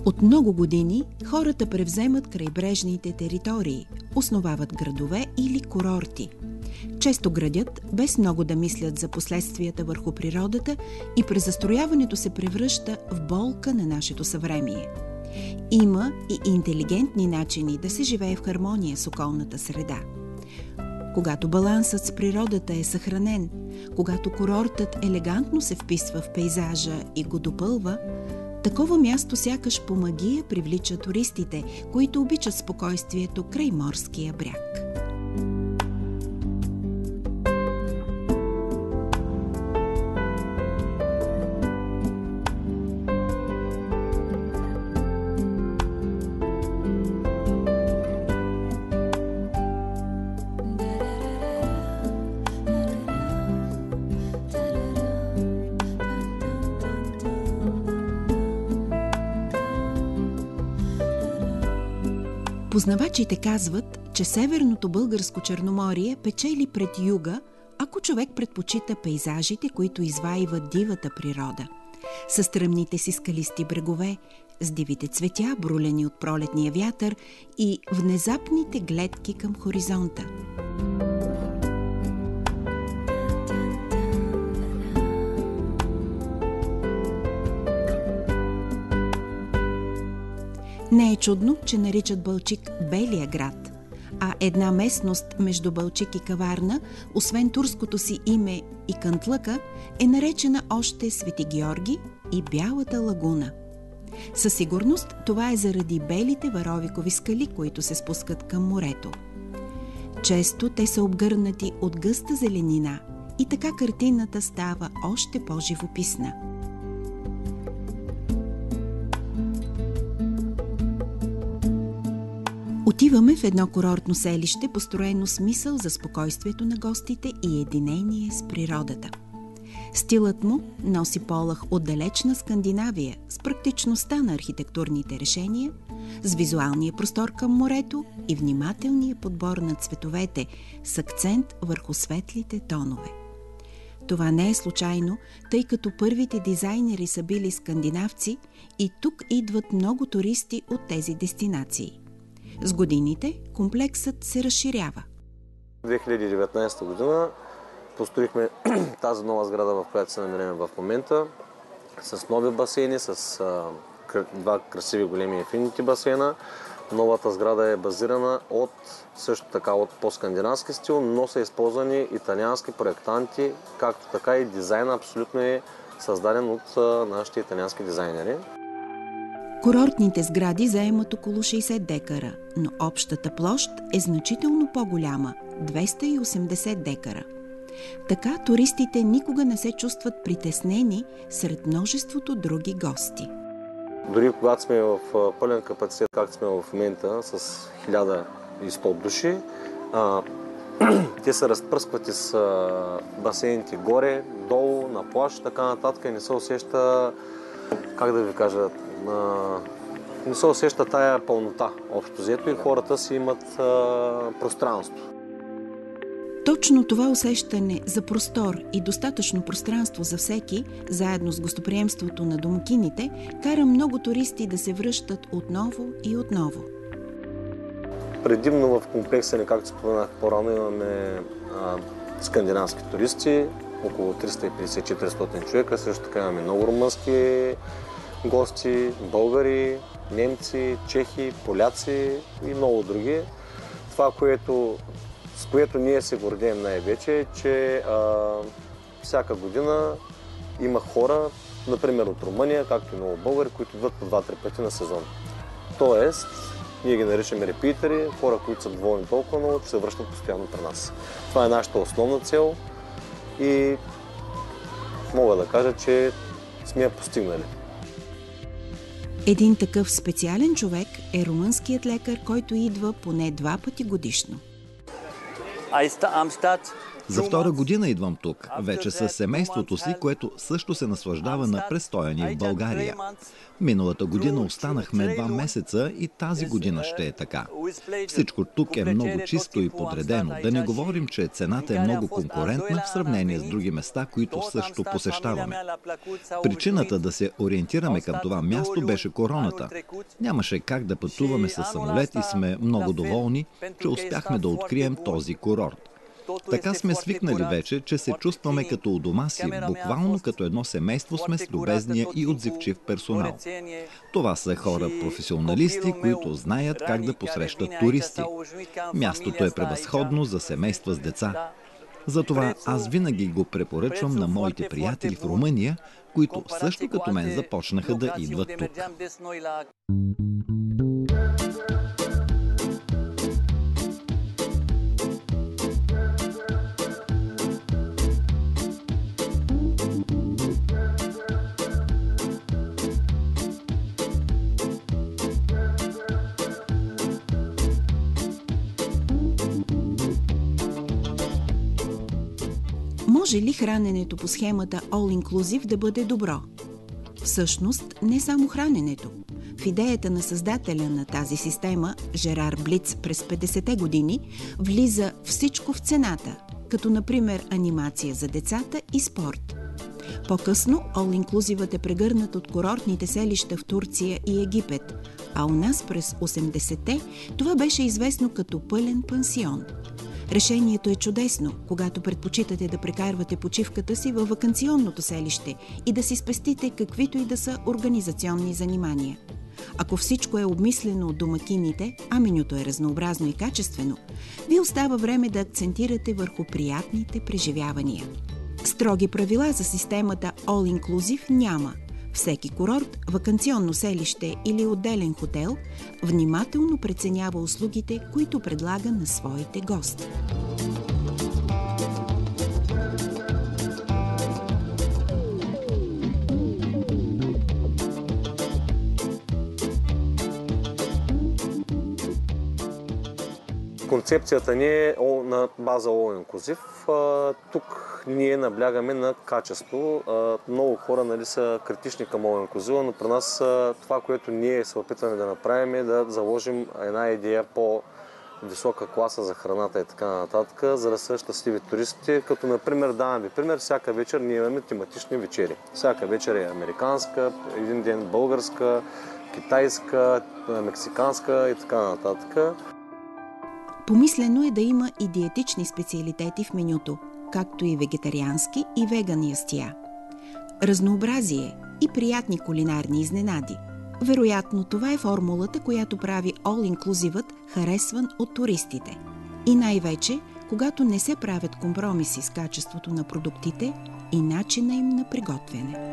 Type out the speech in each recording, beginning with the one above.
От много години хората превземат крайбрежните територии, основават градове или курорти. Често градят, без много да мислят за последствията върху природата, и презастрояването се превръща в болка на нашето съвремие. Има и интелигентни начини да се живее в хармония с околната среда. Когато балансът с природата е съхранен, когато курортът елегантно се вписва в пейзажа и го допълва, такова място сякаш по магия привлича туристите, които обичат спокойствието край морския бряг. Познавачите казват, че Северното българско Черноморие печели пред юга, ако човек предпочита пейзажите, които изваиват дивата природа. Със стръмните си скалисти брегове, с дивите цветя, брулени от пролетния вятър, и внезапните гледки към хоризонта. Не е чудно, че наричат Балчик Белия град, а една местност между Балчик и Каварна, освен турското си име и Кантлъка, е наречена още Свети Георги и Бялата лагуна. Със сигурност това е заради белите варовикови скали, които се спускат към морето. Често те са обгърнати от гъста зеленина и така картината става още по-живописна. Отиваме в едно курортно селище, построено с мисъл за спокойствието на гостите и единение с природата. Стилът му носи полъх от далечна Скандинавия, с практичността на архитектурните решения, с визуалния простор към морето и внимателния подбор на цветовете, с акцент върху светлите тонове. Това не е случайно, тъй като първите дизайнери са били скандинавци и тук идват много туристи от тези дестинации. С годините комплексът се разширява. В 2019 година построихме тази нова сграда, в която се намираме в момента, с нови басейни, с два красиви големи инфинити басейна. Новата сграда е базирана също така от по-скандинавски стил, но са използвани италиански проектанти, както така и дизайна абсолютно е създаден от нашите италиански дизайнери. Курортните сгради заемат около 60 декара, но общата площ е значително по-голяма – 280 декара. Така туристите никога не се чувстват притеснени сред множеството други гости. Дори когато сме в пълен капацитет, както сме в момента, с 1100 души, те се разпръскват из басейните горе, долу, на плаж, така нататък, и не се усеща, как да ви кажа, не се усеща тая пълнота общо взето, и хората си имат пространство. Точно това усещане за простор и достатъчно пространство за всеки, заедно с гостоприемството на домакините, кара много туристи да се връщат отново и отново. Предимно в комплекса ни, както споменах по-рано, имаме скандинавски туристи, около 350-400 човека, също така имаме много румънски гости, българи, немци, чехи, поляци и много други. Това, с което ние се гордеем най-вече, е, че всяка година има хора, например от Румъния, както и много българи, които идват по 2-3 пъти на сезон. Тоест, ние ги наричаме репитери, хора, които са доволни толкова много, че се връщат постоянно при нас. Това е нашата основна цел и мога да кажа, че сме я постигнали. Един такъв специален човек е румънският лекар, който идва поне 2 пъти годишно. Am stat За втора година идвам тук, вече с семейството си, което също се наслаждава на престоя ни в България. Миналата година останахме 2 месеца и тази година ще е така. Всичко тук е много чисто и подредено. Да не говорим, че цената е много конкурентна в сравнение с други места, които също посещаваме. Причината да се ориентираме към това място беше короната. Нямаше как да пътуваме със самолет и сме много доволни, че успяхме да открием този курорт. Така сме свикнали вече, че се чувстваме като у дома си, буквално като едно семейство сме с любезния и отзивчив персонал. Това са хора професионалисти, които знаят как да посрещат туристи. Мястото е превъзходно за семейства с деца. Затова аз винаги го препоръчвам на моите приятели в Румъния, които също като мен започнаха да идват тук. Може ли храненето по схемата All Inclusive да бъде добро? Всъщност, не само храненето. В идеята на създателя на тази система, Жерар Блиц, през 50-те години, влиза всичко в цената, като например анимация за децата и спорт. По-късно All Inclusive е прегърнат от курортните селища в Турция и Египет, а у нас през 80-те това беше известно като пълен пансион. Решението е чудесно, когато предпочитате да прекарвате почивката си във ваканционното селище и да си спестите каквито и да са организационни занимания. Ако всичко е обмислено от домакините, а менюто е разнообразно и качествено, ви остава време да акцентирате върху приятните преживявания. Строги правила за системата All Inclusive няма. Всеки курорт, ваканционно селище или отделен хотел внимателно преценява услугите, които предлага на своите гости. Концепцията ни е на база All Inclusive. Тук ние наблягаме на качество. Много хора са критични към All Inclusive, но при нас това, което ние се опитваме да направим, е да заложим една идея по-висока класа за храната и така нататък, за да са щастливи туристите. Като например, давам ви пример, всяка вечер ние имаме тематични вечери. Всяка вечер е американска, един ден българска, китайска, мексиканска и така нататък. Помислено е да има и диетични специалитети в менюто, както и вегетариански и веган ястия. Разнообразие и приятни кулинарни изненади. Вероятно, това е формулата, която прави All Inclusive харесван от туристите. И най-вече, когато не се правят компромиси с качеството на продуктите и начина им на приготвяне.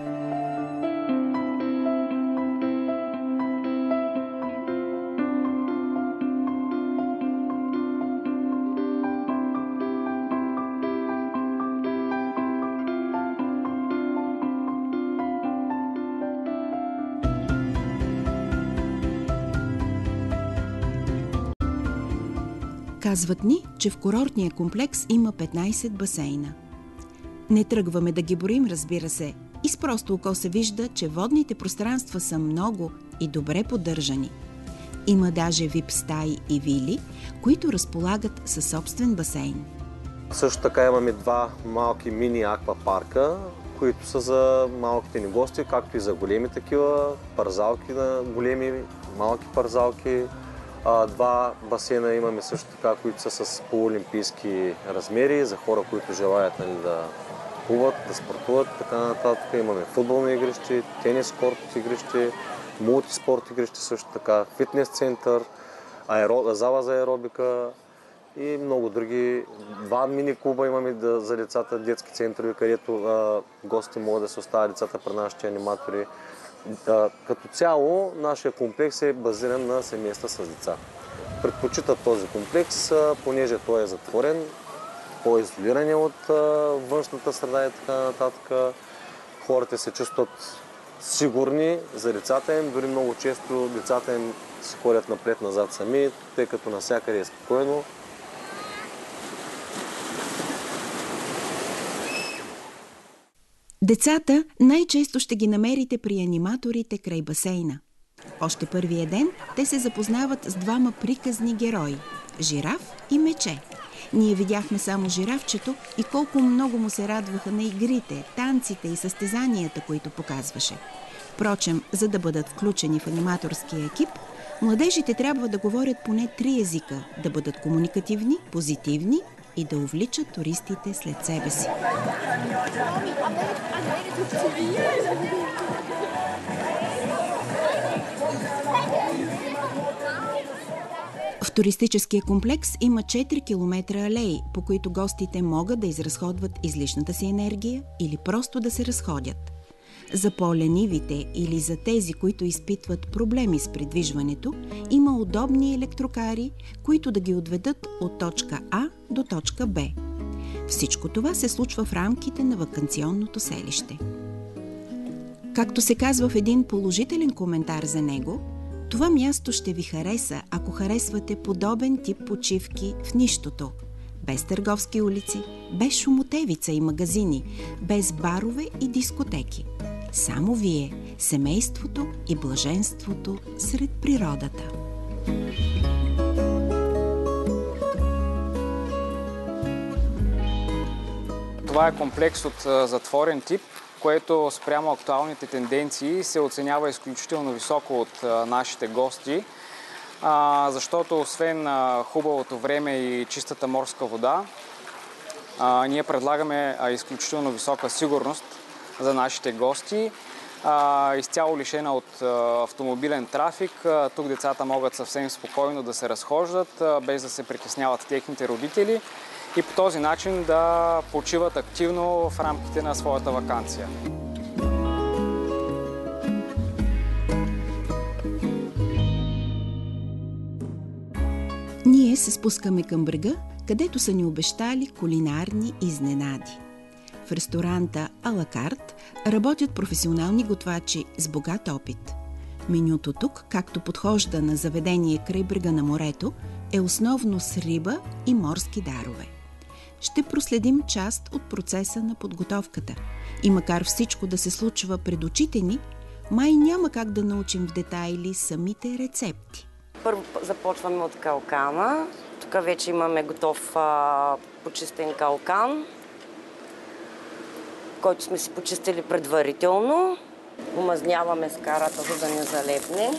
Казват ни, че в курортния комплекс има 15 басейна. Не тръгваме да ги броим, разбира се, и с просто око се вижда, че водните пространства са много и добре поддържани. Има даже вип стаи и вили, които разполагат със собствен басейн. Също така имаме 2 малки мини аквапарка, които са за малките ни гости, както и за големи такива, парзалки на големи, малки парзалки. 2 басейна имаме също така, които са с полуолимпийски размери, за хора, които желаят да плуват, да спортуват, така нататък. Имаме футболни игрищи, тенис корт игрищи, мултиспорт игрищи също така, фитнес център, зала за аеробика и много други. 2 мини клуба имаме за децата, детски центрове, където гости могат да се оставят децата при нашите аниматори. Като цяло, нашия комплекс е базиран на семейства с деца. Предпочитат този комплекс, понеже той е затворен, по-изолиран от външната среда и така нататък. Хората се чувстват сигурни за децата им, дори много често децата им си ходят напред-назад сами, тъй като навсякъде е спокойно. Децата най-често ще ги намерите при аниматорите край басейна. Още първия ден те се запознават с двама приказни герои – жираф и мече. Ние видяхме само жирафчето и колко много му се радваха на игрите, танците и състезанията, които показваше. Впрочем, за да бъдат включени в аниматорския екип, младежите трябва да говорят поне 3 езика, да бъдат комуникативни, позитивни и да увличат туристите след себе си. В туристическия комплекс има 4 км алеи, по които гостите могат да изразходват излишната си енергия или просто да се разходят. За по-ленивите или за тези, които изпитват проблеми с придвижването, има удобни електрокари, които да ги отведат от точка А до точка Б. Всичко това се случва в рамките на ваканционното селище. Както се казва в един положителен коментар за него, това място ще ви хареса, ако харесвате подобен тип почивки в нищото. Без търговски улици, без шумотевица и магазини, без барове и дискотеки. Само вие, семейството и блаженството сред природата. Това е комплекс от затворен тип, което спрямо актуалните тенденции се оценява изключително високо от нашите гости, защото освен хубавото време и чистата морска вода, ние предлагаме изключително висока сигурност за нашите гости, изцяло лишена от автомобилен трафик. Тук децата могат съвсем спокойно да се разхождат, без да се притесняват техните родители и по този начин да почиват активно в рамките на своята ваканция. Ние се спускаме към брега, където са ни обещали кулинарни изненади. В ресторанта Ала карт работят професионални готвачи с богат опит. Менюто тук, както подхожда на заведение край брега на морето, е основно с риба и морски дарове. Ще проследим част от процеса на подготовката. И макар всичко да се случва пред очите ни, май няма как да научим в детайли самите рецепти. Първо започваме от калкана. Тук вече имаме готов почистен калкан, който сме си почистили предварително. Омазняваме скарата, за да не залепне.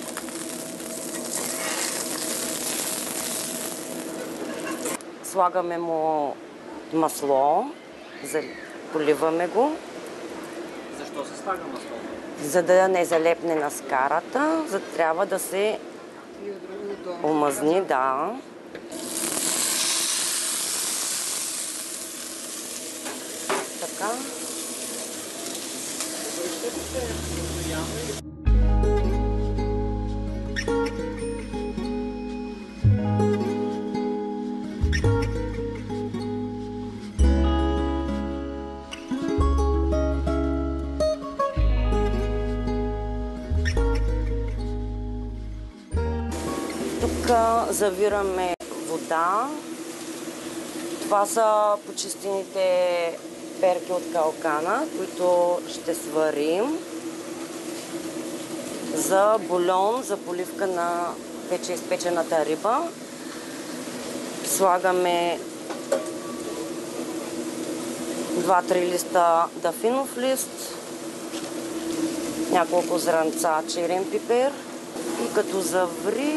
Слагаме му масло, поливаме го. Защо се слага масло? За да не залепне на скарата, трябва да се омазни, да. Така. Тук завираме вода. Това са почистените перки от калкана, които ще сварим за бульон, за поливка на вече изпечената риба. Слагаме 2-3 листа дафинов лист, няколко зранца черен пипер и като заври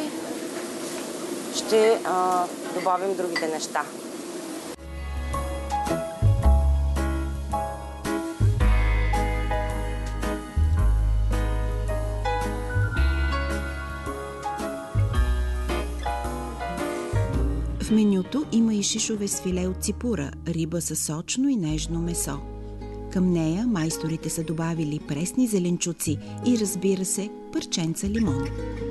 ще добавим другите неща. В менюто има и шишове с филе от ципура, риба със сочно и нежно месо. Към нея майсторите са добавили пресни зеленчуци и, разбира се, парченца лимон.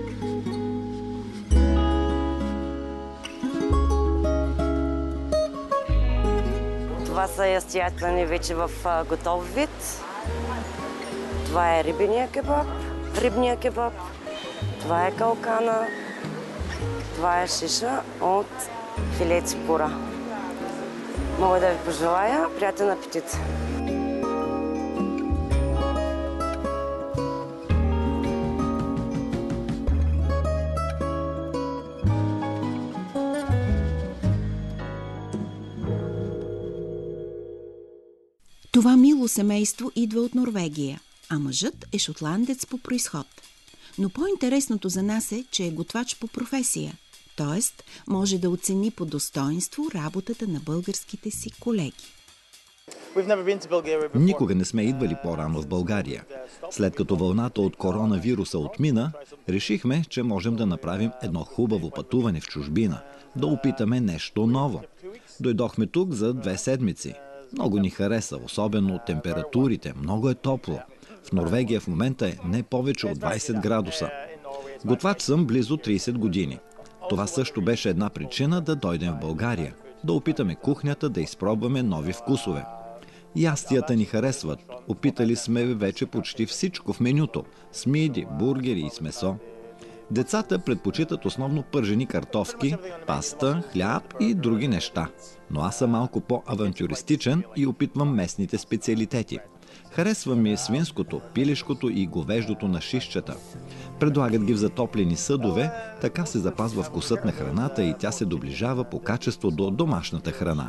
Това са ястията ни вече в готов вид. Това е рибния кебаб, това е калкана, това е шиша от филе ципура. Мога да ви пожелая приятен апетит! Това мило семейство идва от Норвегия, а мъжът е шотландец по произход. Но по-интересното за нас е, че е готвач по професия, т.е. може да оцени по достоинство работата на българските си колеги. Никога не сме идвали по-рано в България. След като вълната от коронавируса отмина, решихме, че можем да направим едно хубаво пътуване в чужбина, да опитаме нещо ново. Дойдохме тук за 2 седмици. Много ни хареса, особено температурите. Много е топло. В Норвегия в момента е не повече от 20 градуса. Готвач съм близо 30 години. Това също беше една причина да дойдем в България, да опитаме кухнята, да изпробваме нови вкусове. Ястията ни харесват. Опитали сме вече почти всичко в менюто. С миди, бургери и с месо. Децата предпочитат основно пържени картофки, паста, хляб и други неща. Но аз съм малко по-авантюристичен и опитвам местните специалитети. Харесва ми свинското, пилешкото и говеждото на шишчета. Предлагат ги в затоплени съдове, така се запазва вкусът на храната и тя се доближава по качество до домашната храна.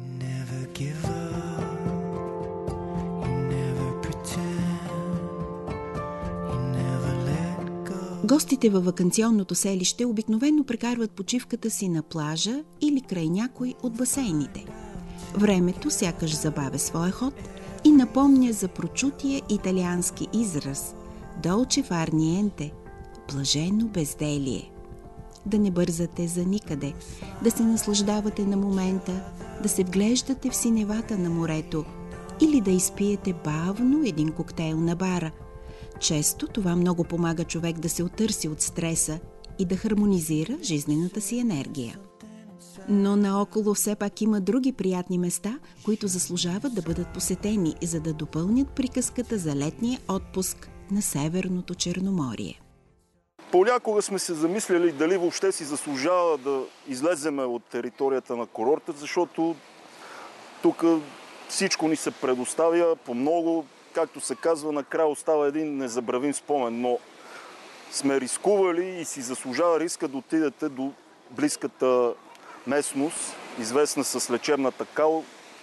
Гостите във ваканционното селище обикновено прекарват почивката си на плажа или край някой от басейните. Времето сякаш забавя своя ход и напомня за прочутия италиански израз «Долче фар ниенте» – блажено безделие. Да не бързате за никъде, да се наслаждавате на момента, да се вглеждате в синевата на морето или да изпиете бавно един коктейл на бара. Често това много помага човек да се отърси от стреса и да хармонизира жизнената си енергия. Но наоколо все пак има други приятни места, които заслужават да бъдат посетени, за да допълнят приказката за летния отпуск на Северното Черноморие. Понякога сме се замисляли дали въобще си заслужава да излеземе от територията на курорта, защото тук всичко ни се предоставя по много, както се казва, накрая остава един незабравим спомен, но сме рискували и си заслужава риска да отидете до близката местност, известна с лечебната кал.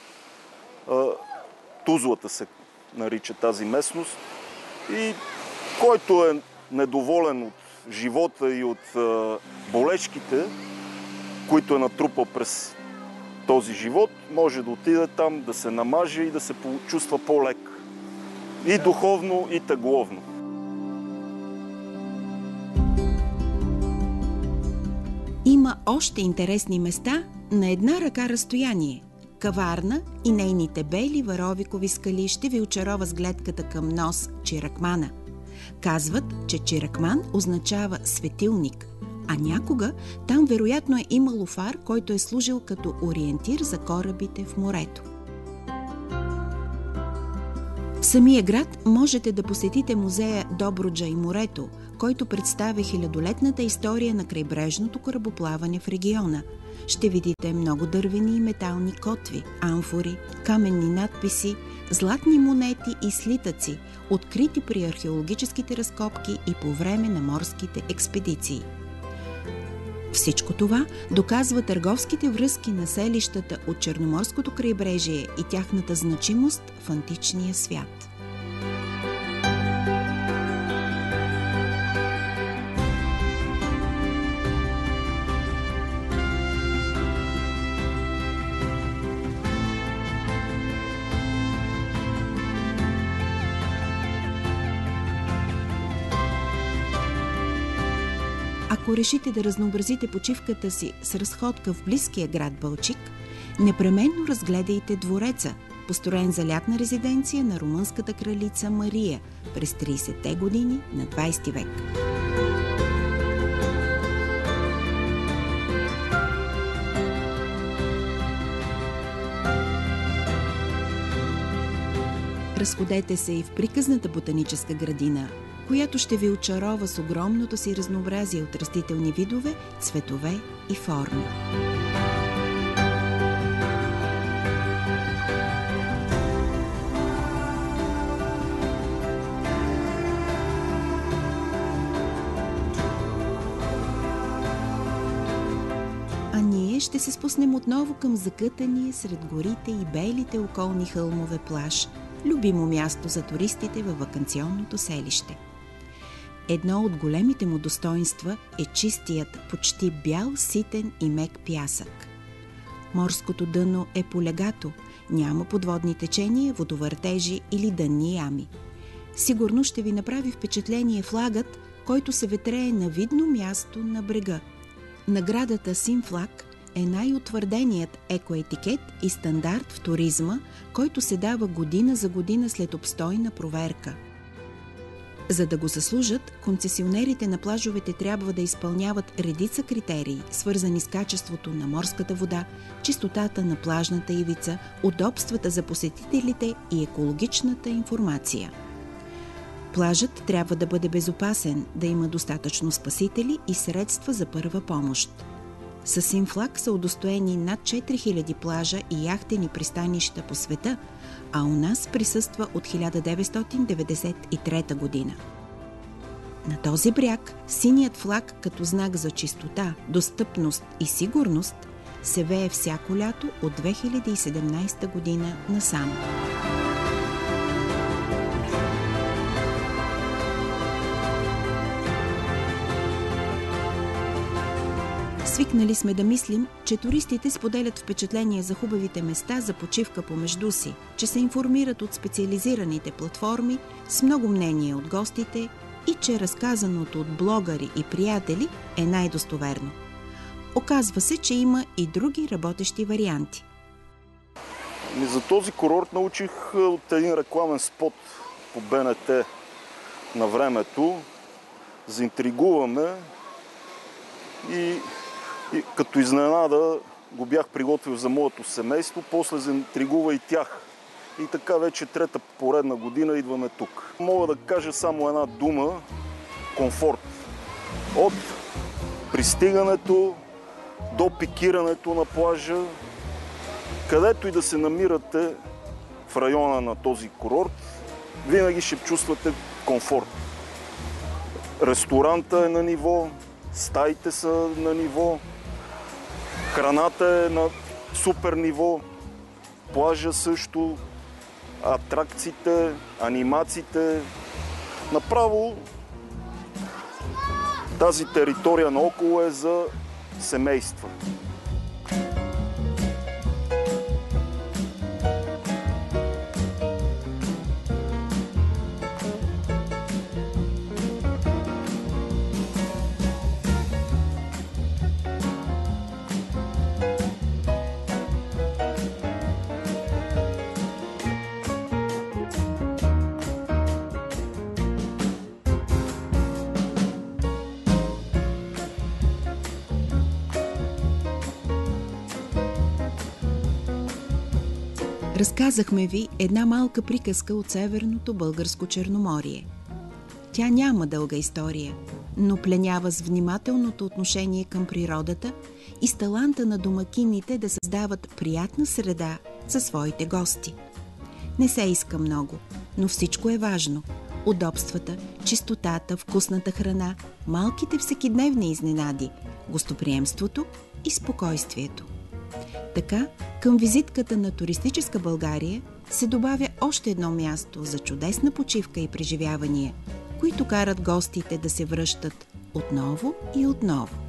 Тузлата се нарича тази местност. И който е недоволен от живота и от болешките, които е натрупал през този живот, може да отиде там, да се намаже и да се почувства по-лек. И духовно, и тегловно. Има още интересни места на една ръка разстояние. Каварна и нейните бели варовикови скали ще ви очарова с гледката към нос Чиракмана. Казват, че Чиракман означава светилник, а някога там вероятно е имало фар, който е служил като ориентир за корабите в морето. В самия град можете да посетите музея Добруджа и морето, който представя хилядолетната история на крайбрежното корабоплаване в региона. Ще видите много дървени и метални котви, амфори, каменни надписи, златни монети и слитъци, открити при археологическите разкопки и по време на морските експедиции. Всичко това доказва търговските връзки на селищата от Черноморското крайбрежие и тяхната значимост в античния свят. Ако решите да разнообразите почивката си с разходка в близкия град Бълчик, непременно разгледайте двореца, построен за лятна резиденция на румънската кралица Мария през 30-те години на 20 век. Разходете се и в приказната ботаническа градина, която ще ви очарова с огромното си разнообразие от растителни видове, цветове и форми. А ние ние ще се спуснем отново към закътания сред горите и белите околни хълмове плаж, любимо място за туристите във ваканционното селище. Едно от големите му достоинства е чистият, почти бял, ситен и мек пясък. Морското дъно е полегато, няма подводни течения, водовъртежи или дънни ями. Сигурно ще ви направи впечатление флагът, който се ветрее на видно място на брега. Наградата Синфлаг е най-утвърденият екоетикет и стандарт в туризма, който се дава година за година след обстойна проверка. За да го заслужат, концесионерите на плажовете трябва да изпълняват редица критерии, свързани с качеството на морската вода, чистотата на плажната ивица, удобствата за посетителите и екологичната информация. Плажът трябва да бъде безопасен, да има достатъчно спасители и средства за първа помощ. С Синфлаг са удостоени над 4000 плажа и яхтени пристанища по света, а у нас присъства от 1993 година. На този бряг синият флаг като знак за чистота, достъпност и сигурност се вее всяко лято от 2017 година насам. Свикнали сме да мислим, че туристите споделят впечатления за хубавите места за почивка помежду си, че се информират от специализираните платформи с много мнения от гостите и че разказаното от блогъри и приятели е най-достоверно. Оказва се, че има и други работещи варианти. За този курорт научих от един рекламен спот по БНТ на времето. Заинтригуваме и като изненада го бях приготвил за моето семейство, после заинтригува и тях. И така вече трета поредна година идваме тук. Мога да кажа само една дума – комфорт. От пристигането до пикирането на плажа, където и да се намирате в района на този курорт, винаги ще чувствате комфорт. Ресторанта е на ниво, стаите са на ниво, храната е на супер ниво, плажа също, атракциите, анимациите. Направо тази територия наоколо е за семейства. Разказахме ви една малка приказка от Северното българско Черноморие. Тя няма дълга история, но пленява с внимателното отношение към природата и с таланта на домакините да създават приятна среда за своите гости. Не се иска много, но всичко е важно. Удобствата, чистотата, вкусната храна, малките всекидневни изненади, гостоприемството и спокойствието. Така, към визитката на туристическа България се добавя още едно място за чудесна почивка и преживявания, които карат гостите да се връщат отново и отново.